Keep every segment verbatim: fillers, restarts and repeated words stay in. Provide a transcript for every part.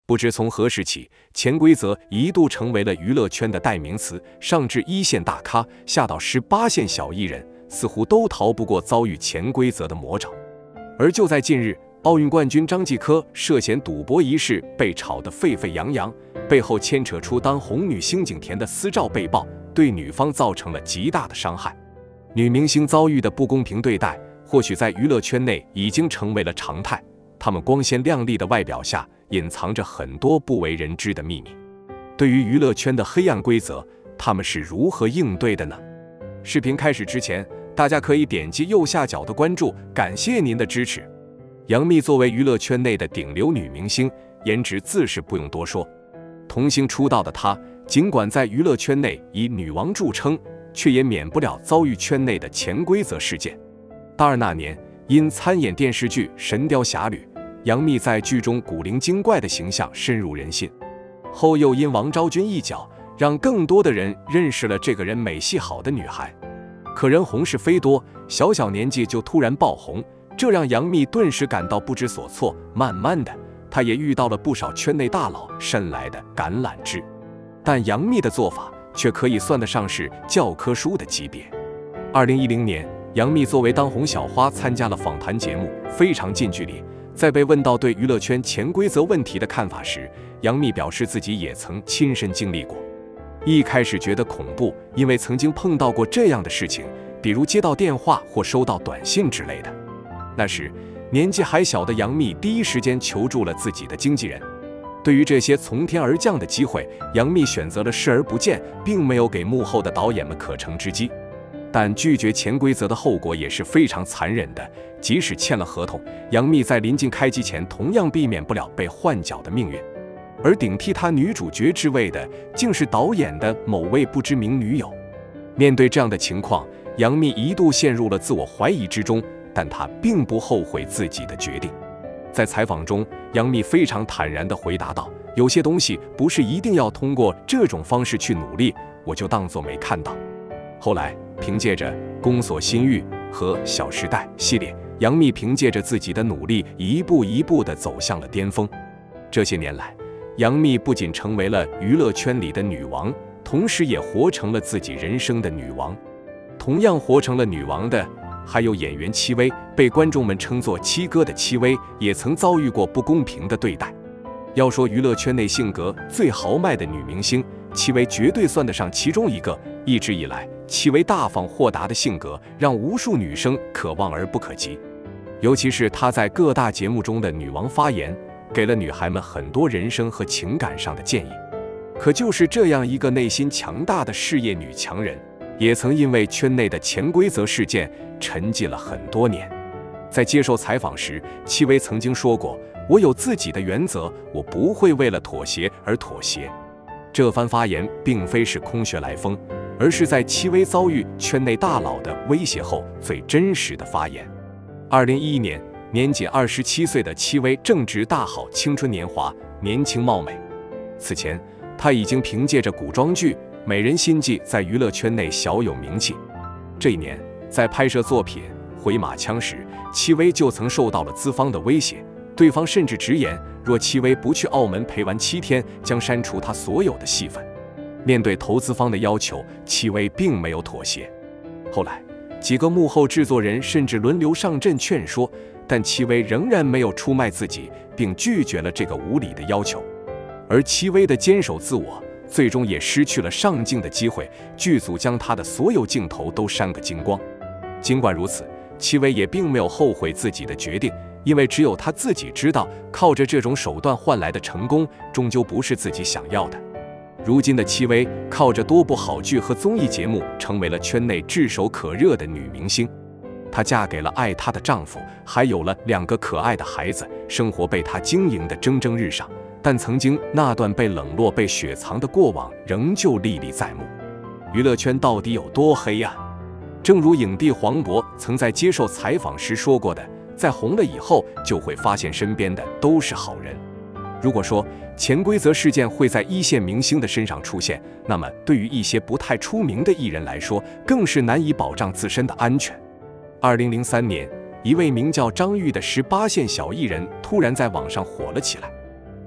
不知从何时起，潜规则一度成为了娱乐圈的代名词，上至一线大咖，下到十八线小艺人，似乎都逃不过遭遇潜规则的魔爪。而就在近日，奥运冠军张继科涉嫌赌博一事被炒得沸沸扬扬，背后牵扯出当红女星景甜的私照被曝，对女方造成了极大的伤害。女明星遭遇的不公平对待，或许在娱乐圈内已经成为了常态。她们光鲜亮丽的外表下，隐藏着很多不为人知的秘密。对于娱乐圈的黑暗规则，她们是如何应对的呢？视频开始之前，大家可以点击右下角的关注，感谢您的支持。杨幂作为娱乐圈内的顶流女明星，颜值自是不用多说。童星出道的她，尽管在娱乐圈内以女王著称，却也免不了遭遇圈内的潜规则事件。大二那年，因参演电视剧《神雕侠侣》，杨幂在剧中古灵精怪的形象深入人心。后又因王昭君一角，让更多的人认识了这个人美戏好的女孩。可人红是非多，小小年纪就突然爆红，这让杨幂顿时感到不知所措。慢慢的，她也遇到了不少圈内大佬伸来的橄榄枝，但杨幂的做法却可以算得上是教科书的级别。二零一零年，杨幂作为当红小花参加了访谈节目《非常近距离》，在被问到对娱乐圈潜规则问题的看法时，杨幂表示自己也曾亲身经历过。一开始觉得恐怖，因为曾经碰到过这样的事情，比如接到电话或收到短信之类的。那时年纪还小的杨幂第一时间求助了自己的经纪人。对于这些从天而降的机会，杨幂选择了视而不见，并没有给幕后的导演们可乘之机。但拒绝潜规则的后果也是非常残忍的，即使签了合同，杨幂在临近开机前同样避免不了被换角的命运。而顶替她女主角之位的，竟是导演的某位不知名女友。面对这样的情况，杨幂一度陷入了自我怀疑之中，但她并不后悔自己的决定。在采访中，杨幂非常坦然地回答道：“有些东西不是一定要通过这种方式去努力，我就当作没看到。”后来，凭借着《宫锁心玉》和《小时代》系列，杨幂凭借着自己的努力，一步一步地走向了巅峰。这些年来，杨幂不仅成为了娱乐圈里的女王，同时也活成了自己人生的女王。同样活成了女王的，还有演员戚薇，被观众们称作七哥的戚薇，也曾遭遇过不公平的对待。要说娱乐圈内性格最豪迈的女明星，戚薇绝对算得上其中一个。一直以来，戚薇大方豁达的性格让无数女生可望而不可及，尤其是她在各大节目中的女王发言，给了女孩们很多人生和情感上的建议。可就是这样一个内心强大的事业女强人，也曾因为圈内的潜规则事件沉寂了很多年。在接受采访时，戚薇曾经说过：“我有自己的原则，我不会为了妥协而妥协。”这番发言并非是空穴来风，而是在戚薇遭遇圈内大佬的威胁后最真实的发言。二零一一年，年仅二十七岁的戚薇正值大好青春年华，年轻貌美。此前，她已经凭借着古装剧《美人心计》在娱乐圈内小有名气。这一年，在拍摄作品《回马枪》时，戚薇就曾受到了资方的威胁，对方甚至直言，若戚薇不去澳门陪玩七天，将删除她所有的戏份。面对投资方的要求，戚薇并没有妥协。后来，几个幕后制作人甚至轮流上阵劝说，但戚薇仍然没有出卖自己，并拒绝了这个无理的要求。而戚薇的坚守自我，最终也失去了上镜的机会，剧组将她的所有镜头都删个精光。尽管如此，戚薇也并没有后悔自己的决定，因为只有她自己知道，靠着这种手段换来的成功，终究不是自己想要的。如今的戚薇靠着多部好剧和综艺节目，成为了圈内炙手可热的女明星。她嫁给了爱她的丈夫，还有了两个可爱的孩子，生活被她经营得蒸蒸日上。但曾经那段被冷落、被雪藏的过往，仍旧历历在目。娱乐圈到底有多黑暗？正如影帝黄渤曾在接受采访时说过的，在红了以后，就会发现身边的都是好人。如果说潜规则事件会在一线明星的身上出现，那么对于一些不太出名的艺人来说，更是难以保障自身的安全。二零零三年，一位名叫张玉的十八线小艺人突然在网上火了起来。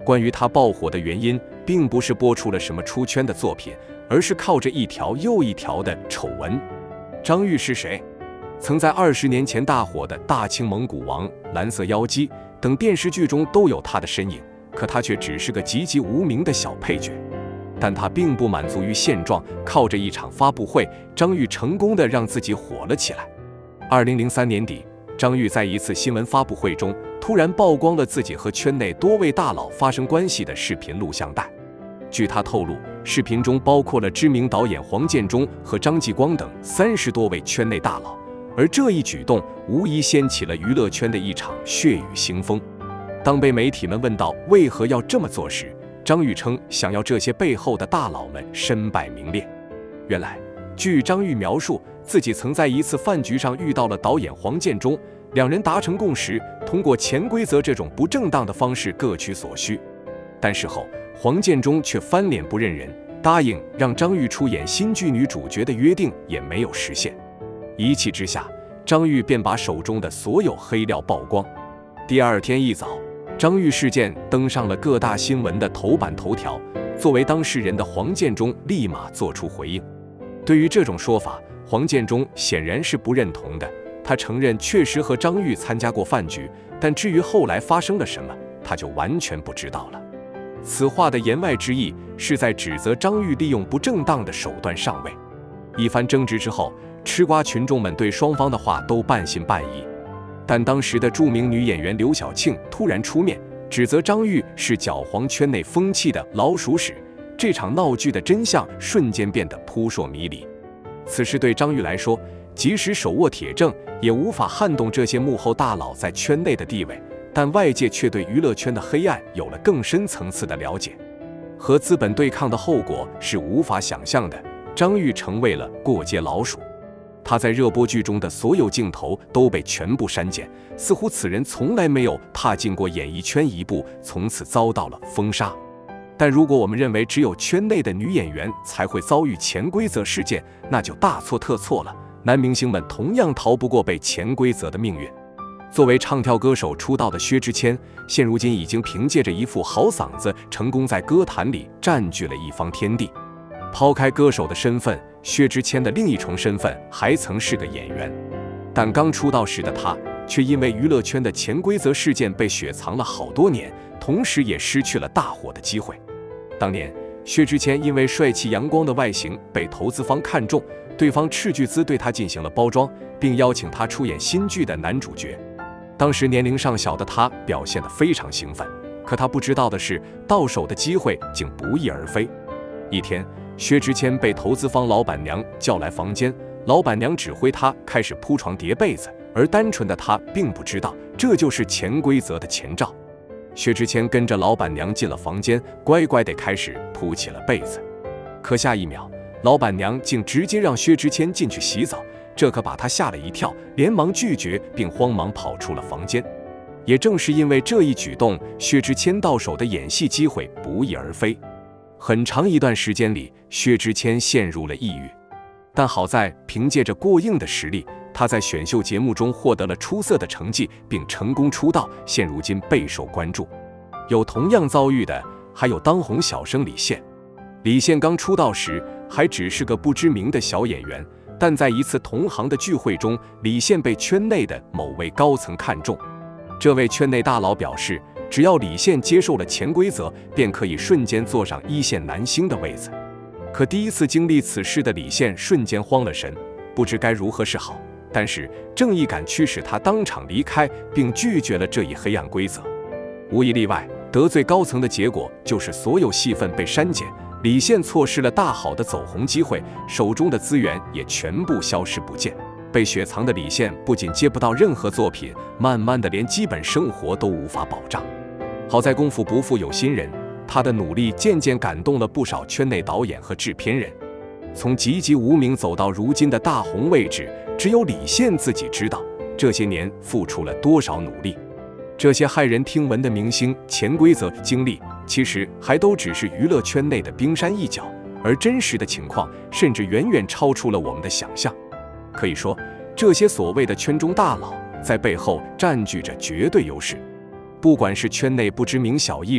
关于他爆火的原因，并不是播出了什么出圈的作品，而是靠着一条又一条的丑闻。张玉是谁？曾在二十年前大火的《大清蒙古王》《蓝色妖姬》等电视剧中都有他的身影，可他却只是个籍籍无名的小配角。但他并不满足于现状，靠着一场发布会，张玉成功的让自己火了起来。二零零三年底，张玉在一次新闻发布会中，突然曝光了自己和圈内多位大佬发生关系的视频录像带。据他透露，视频中包括了知名导演黄建中和张继光等三十多位圈内大佬，而这一举动无疑掀起了娱乐圈的一场血雨腥风。当被媒体们问到为何要这么做时，张玉称想要这些背后的大佬们身败名裂。原来，据张玉描述，自己曾在一次饭局上遇到了导演黄建中，两人达成共识，通过潜规则这种不正当的方式各取所需。但事后，黄建中却翻脸不认人，答应让张玉出演新剧女主角的约定也没有实现。一气之下，张玉便把手中的所有黑料曝光。第二天一早，张玉事件登上了各大新闻的头版头条。作为当事人的黄建中立马做出回应。对于这种说法，黄建中显然是不认同的。他承认确实和张玉参加过饭局，但至于后来发生了什么，他就完全不知道了。此话的言外之意是在指责张玉利用不正当的手段上位。一番争执之后，吃瓜群众们对双方的话都半信半疑。但当时的著名女演员刘晓庆突然出面，指责张玉是搅黄圈内风气的老鼠屎。这场闹剧的真相瞬间变得扑朔迷离。此时对张玉来说，即使手握铁证，也无法撼动这些幕后大佬在圈内的地位。但外界却对娱乐圈的黑暗有了更深层次的了解。和资本对抗的后果是无法想象的。张玉成为了过街老鼠。他在热播剧中的所有镜头都被全部删减，似乎此人从来没有踏进过演艺圈一步，从此遭到了封杀。但如果我们认为只有圈内的女演员才会遭遇潜规则事件，那就大错特错了。男明星们同样逃不过被潜规则的命运。作为唱跳歌手出道的薛之谦，现如今已经凭借着一副好嗓子，成功在歌坛里占据了一方天地。抛开歌手的身份，薛之谦的另一重身份还曾是个演员。但刚出道时的他，却因为娱乐圈的潜规则事件被雪藏了好多年，同时也失去了大火的机会。当年，薛之谦因为帅气阳光的外形被投资方看中，对方斥巨资对他进行了包装，并邀请他出演新剧的男主角。当时年龄尚小的他表现得非常兴奋，可他不知道的是，到手的机会竟不翼而飞。一天，薛之谦被投资方老板娘叫来房间，老板娘指挥他开始铺床叠被子，而单纯的他并不知道，这就是潜规则的前兆。薛之谦跟着老板娘进了房间，乖乖地开始铺起了被子。可下一秒，老板娘竟直接让薛之谦进去洗澡，这可把他吓了一跳，连忙拒绝，并慌忙跑出了房间。也正是因为这一举动，薛之谦到手的演戏机会不翼而飞。很长一段时间里，薛之谦陷入了抑郁。但好在凭借着过硬的实力，他在选秀节目中获得了出色的成绩，并成功出道，现如今备受关注。有同样遭遇的，还有当红小生李现。李现刚出道时还只是个不知名的小演员，但在一次同行的聚会中，李现被圈内的某位高层看中。这位圈内大佬表示，只要李现接受了潜规则，便可以瞬间坐上一线男星的位子。可第一次经历此事的李现瞬间慌了神，不知该如何是好。但是正义感驱使他当场离开，并拒绝了这一黑暗规则。无一例外，得罪高层的结果就是所有戏份被删减，李现错失了大好的走红机会，手中的资源也全部消失不见。被雪藏的李现不仅接不到任何作品，慢慢的连基本生活都无法保障。好在功夫不负有心人，他的努力渐渐感动了不少圈内导演和制片人。从籍籍无名走到如今的大红位置，只有李现自己知道这些年付出了多少努力。这些骇人听闻的明星潜规则经历，其实还都只是娱乐圈内的冰山一角，而真实的情况甚至远远超出了我们的想象。可以说，这些所谓的圈中大佬在背后占据着绝对优势。不管是圈内不知名小艺人，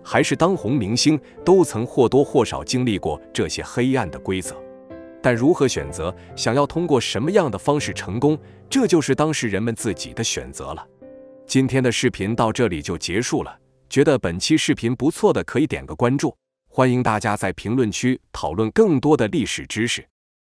还是当红明星，都曾或多或少经历过这些黑暗的规则。但如何选择，想要通过什么样的方式成功，这就是当事人们自己的选择了。今天的视频到这里就结束了，觉得本期视频不错的可以点个关注，欢迎大家在评论区讨论更多的历史知识。